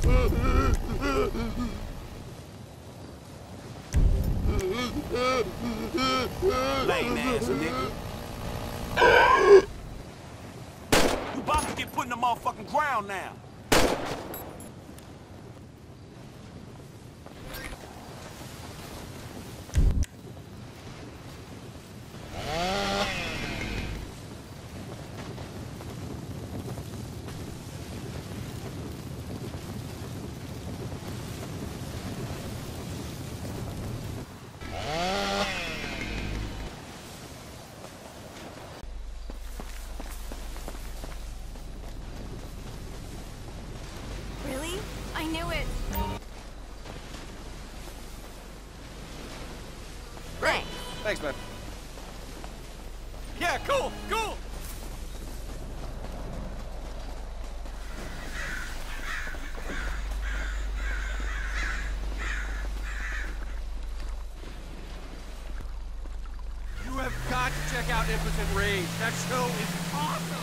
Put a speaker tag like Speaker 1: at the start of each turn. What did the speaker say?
Speaker 1: Lame ass nigga. You about to get put in the motherfucking ground now.
Speaker 2: Really? I knew it. Thanks.
Speaker 3: Thanks, man. Yeah, cool, cool! You have got to check out Impotent Rage. That show is awesome!